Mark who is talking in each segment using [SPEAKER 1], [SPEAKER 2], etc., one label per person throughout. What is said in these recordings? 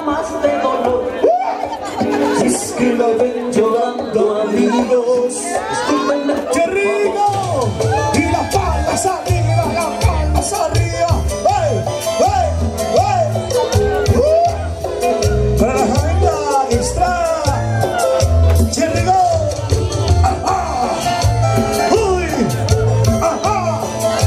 [SPEAKER 1] más de dolor. Si es que la ven llorando, amigos, discúlpenme.
[SPEAKER 2] ¡Qué rico! Y las palmas arriba, las palmas arriba. ¡Hey! ¡Hey! ¡Hey! Para la familia Estrada. ¡Qué rico! ¡Ajá! ¡Uy! ¡Ajá!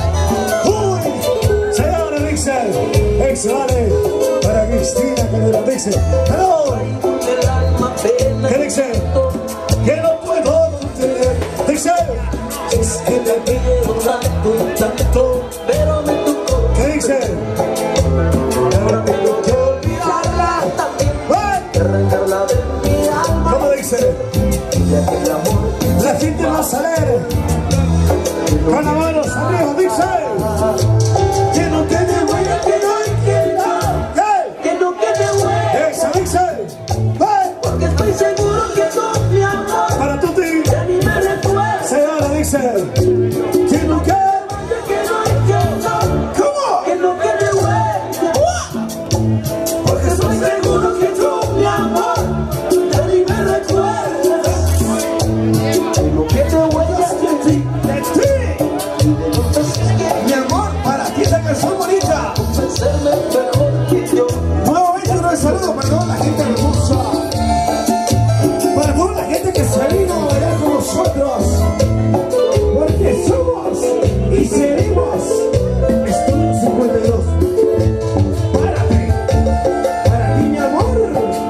[SPEAKER 2] ¡Uy! Señora Dixon, vale. Para Cristina, que me lo dice. ¡Hello! ¿Qué dice? Que no puedo contener. Dice.
[SPEAKER 1] Es que te quiero tanto, tanto, pero me tocó.
[SPEAKER 2] ¿Qué dice?
[SPEAKER 1] Ahora tengo que olvidarla también, y arrancarla de mi alma.
[SPEAKER 2] ¿Cómo dice?
[SPEAKER 1] Ya que el amor,
[SPEAKER 2] La gente va a salir con las manos arriba. Dice.
[SPEAKER 1] que no quede huella, que no hay quien no.
[SPEAKER 2] ¿Qué?
[SPEAKER 1] Que no quede huella.
[SPEAKER 2] Esa dice. ¡Hey!
[SPEAKER 1] Porque estoy seguro que con mi amor
[SPEAKER 2] Para tu ti.
[SPEAKER 1] ya ni me recuerdas.
[SPEAKER 2] Señora dice. Que no quede.
[SPEAKER 1] Que no hay quien no.
[SPEAKER 2] ¿Cómo?
[SPEAKER 1] Que no quede huella. Porque estoy seguro que con mi amor ya ni me recuerdas. Que no quede huella de ti.
[SPEAKER 2] Mi amor, para ti esta canción bonita.
[SPEAKER 1] Hacerme mejor que yo.
[SPEAKER 2] Nuevamente un saludo para toda la gente hermosa. Para toda la gente que se vino a bailar con nosotros. Porque somos y seremos Estudio 52. Para ti mi amor.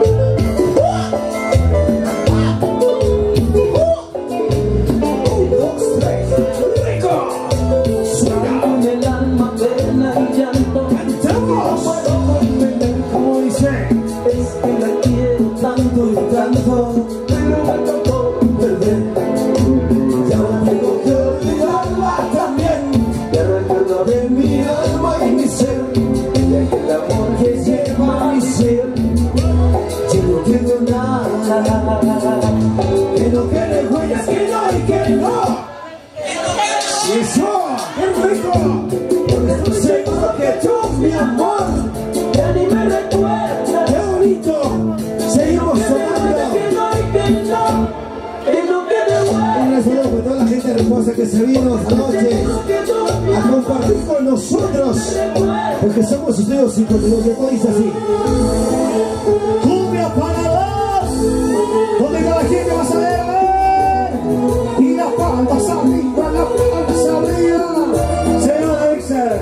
[SPEAKER 2] Un, dos, tres, rico.
[SPEAKER 1] Con el alma, pena y llanto.
[SPEAKER 2] Cantamos. Como dice.
[SPEAKER 1] Es que la quiero tanto y tanto, pero me tocó perder. Y ahora tengo que olvidarla también, y arrancarla de mi alma y mi ser. Ya que el amor que lleva mi ser, yo no quiero nada. Que no quede huellas, que no y que no.
[SPEAKER 2] Y eso, qué rico.
[SPEAKER 1] Porque estoy seguro que tú, mi amor, ya ni me recuerdas.
[SPEAKER 2] Qué bonito. Seguimos sonando.
[SPEAKER 1] Que no y que no, que no quede huellas.
[SPEAKER 2] Un saludo para toda la gente hermosa que se vino esta noche a compartir con nosotros. Porque somos Estudio 52, que todo dice así. Cumbia para dos, donde cada gente va a saber, a ver. Y las palmas arriba, las palmas arriba. Señora Dixon.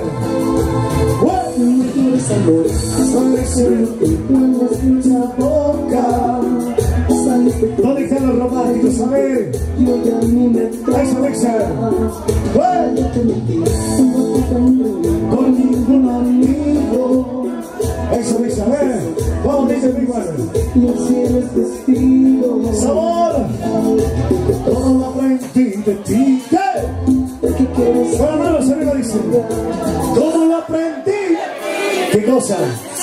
[SPEAKER 1] Solo lo que pones en la boca.
[SPEAKER 2] ¿Dónde están los románticos? A ver.
[SPEAKER 1] Yo ya ni me
[SPEAKER 2] Eso, Dixon.
[SPEAKER 1] yo te mentí,
[SPEAKER 2] Con ningún amigo. Eso, Dixon. A ver. Vamos, dice Big One.
[SPEAKER 1] y el cielo es testigo.
[SPEAKER 2] Sabor. Todo lo aprendí de ti. ¿Qué?
[SPEAKER 1] ¿Qué quieres?
[SPEAKER 2] Con las manos arriba, dice. Todo lo aprendí. ¿Qué cosa?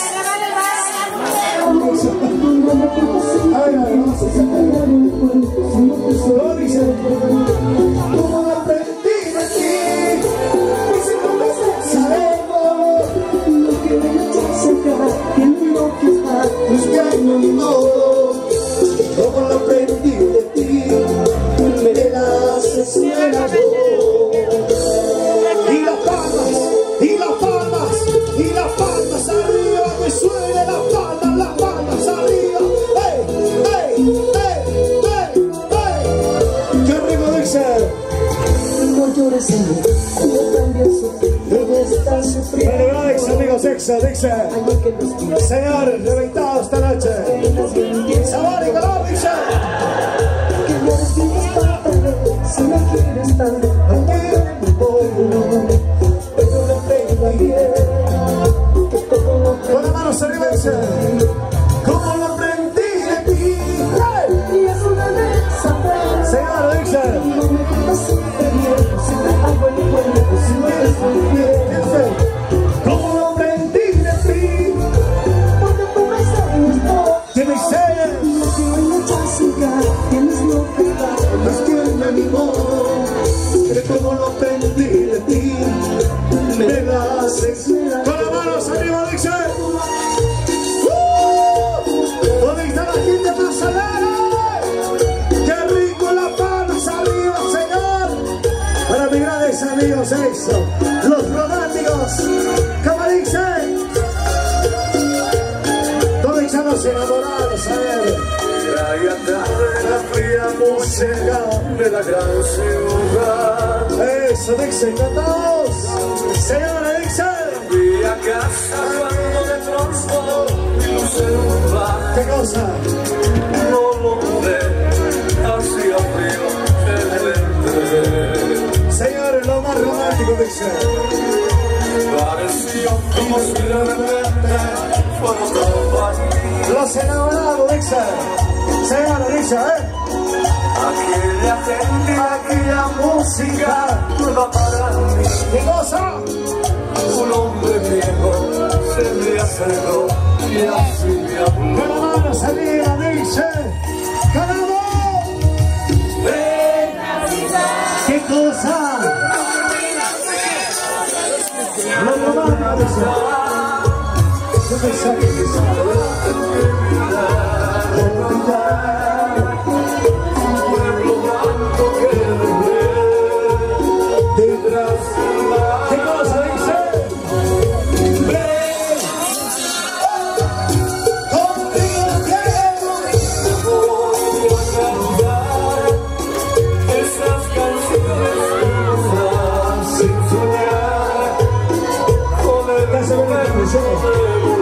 [SPEAKER 2] A ver, vamos a sacar. Lo dice. Todo lo aprendí de ti. Dice cómo sabemos.
[SPEAKER 1] No quiero sacar, que no quizás.
[SPEAKER 2] Pues ya no. Todo lo aprendí de ti. Me las escuelas. Y las palmas, y las palmas, y las palmas arriba, que suene las palmas arriba. ¡Hey, hey, hey, hey, hey! ¡Qué rico dice!
[SPEAKER 1] No llores en mí, yo también sufrí, debo estar sufriendo.
[SPEAKER 2] Bueno, Alex, amigos, dice.
[SPEAKER 1] Hay que los días,
[SPEAKER 2] Señor, reventado esta noche.
[SPEAKER 1] las bendiciones.
[SPEAKER 2] Sabor y color, dice.
[SPEAKER 1] Que no respires para perder, si no quieres tanto, no quiero mi pueblo. Pero lo tengo bien, que todo lo que
[SPEAKER 2] Con las manos arriba, dice. Como lo aprendí de ti. ¡Hey!
[SPEAKER 1] y es una vez saber.
[SPEAKER 2] Señor, dice.
[SPEAKER 1] No me cuentas siempre bien, siempre algo en el cuerpo, si no eres muy bien.
[SPEAKER 2] Dice. Como lo aprendí de ti.
[SPEAKER 1] Porque tú me sabes,
[SPEAKER 2] Que me enseñes.
[SPEAKER 1] no quiero mucha azúcar, tienes lo que dar.
[SPEAKER 2] No es quien me animó. Que como lo aprendí de ti. Me das. Con las manos arriba, dice. hacemos eso. Los románticos, como dicen. ¿Dónde están los enamorados? A ver.
[SPEAKER 1] Traía tarde la fría música de la gran ciudad.
[SPEAKER 2] Eso, Dixon, cantados. Señora Dixon.
[SPEAKER 1] Fui a casa cuando de pronto mi luz se va.
[SPEAKER 2] ¿Qué cosa?
[SPEAKER 1] No lo pude, hacía frío el entré.
[SPEAKER 2] Señores, lo más romántico, Dixon.
[SPEAKER 1] Pareció como si de repente fuera otra vaina.
[SPEAKER 2] Los enamorados, Dixon. Señora Dixon,
[SPEAKER 1] Aquella gente, aquella música nueva para mí.
[SPEAKER 2] ¿Qué cosa?
[SPEAKER 1] Un hombre viejo se me acercó y así me habló.
[SPEAKER 2] Con la mano salida, dice. ¡Ganamos! ¿Qué cosa? Los romanos, dice. Yo pensaba que
[SPEAKER 1] Pueblo blanco que detrás.
[SPEAKER 2] ¿Qué cosa dice?
[SPEAKER 1] Ven,
[SPEAKER 2] Conmigo que
[SPEAKER 1] voy a cantar esas canciones sin soñar con el
[SPEAKER 2] ya se ve la canción.